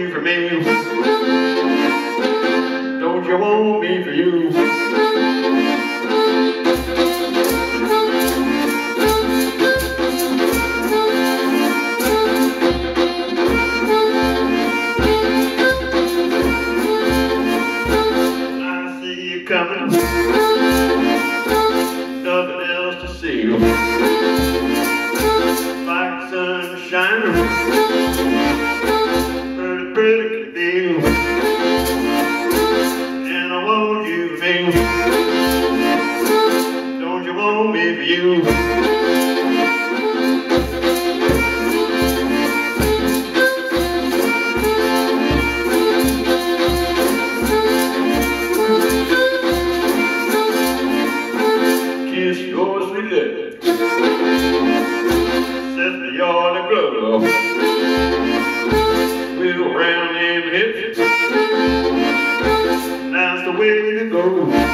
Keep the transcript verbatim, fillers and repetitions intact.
you for me? Don't you want me for you? I see you coming, nothing else to see. Like sunshine, pretty, pretty could be. And I want you for me. Don't you want me for you? Kiss your sweet lips, set me on the glove. We'll round them hips, that's the way to go.